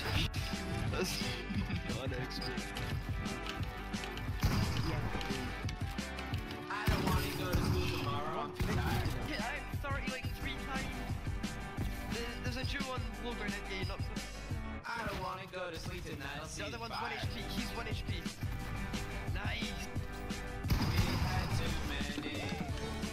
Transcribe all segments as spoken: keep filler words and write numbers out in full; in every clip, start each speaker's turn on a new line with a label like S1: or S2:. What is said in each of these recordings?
S1: That's not unexpected.
S2: I don't want to go to school tomorrow. I'm too tired.
S1: Hit out thirty like three times. There's a Jew on low ground and yeah, he knocks him.
S2: I don't want to go to sleep tonight. I'll see
S1: The other
S2: you
S1: one's
S2: bye.
S1: one H P, he's one H P. Nice.
S2: We had too many.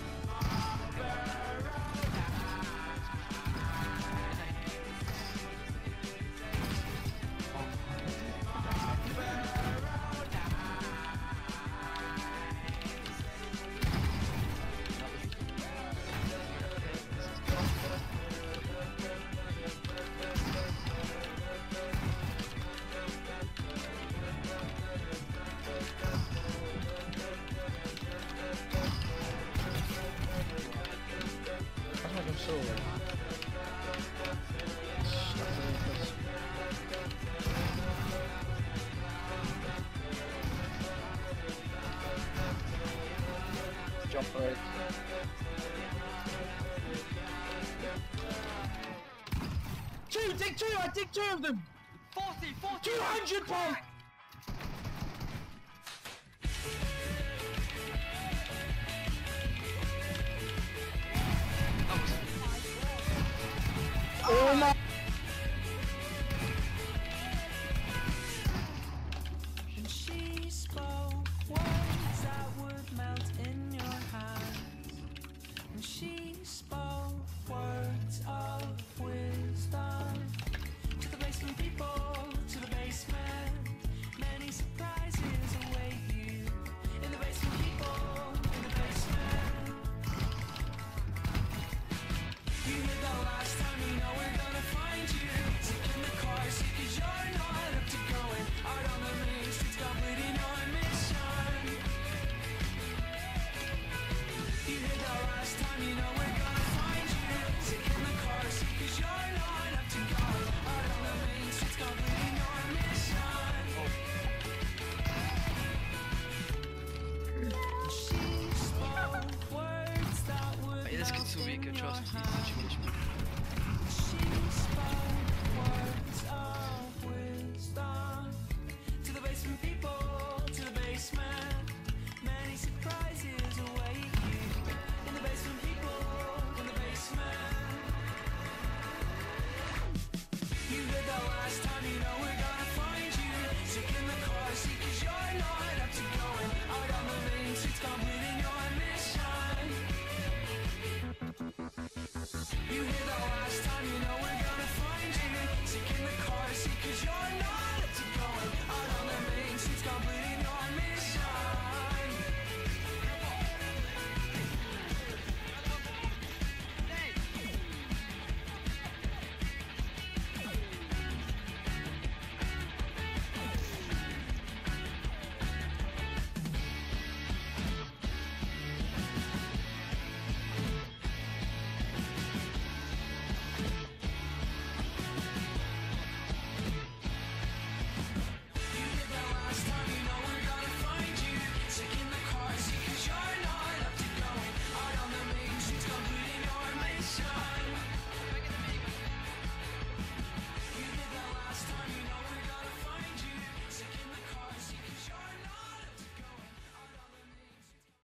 S3: That's like I'm solo. Jump right. Two! Take two! I take two of them!
S1: forty, forty!
S3: two hundred points! Oh my!
S4: And she spoke words that would melt in your hands. And she spoke words of wisdom to the basement people, to the basement. Many surprises await you in the basement people, in the basement. You heard that last time, you know we're gonna find you. Sick in the car seat cause you're not up to going out on the main streets, completing your mission. You heard that last time, you know we're gonna find you. Sick in the car seat cause you're not up to going out on the main streets, completing your mission. She spoke words that would
S1: Mate, this kid's so weak, I trust me, he's such a good man.
S4: She spoke words of wisdom to the basement people, to the basement. Many surprises await you in the basement people, in the basement. You heard that last time, you know we're gonna find you. Sick in the car seat cause you're not up to going out on the main streets, completing your mission. You hear that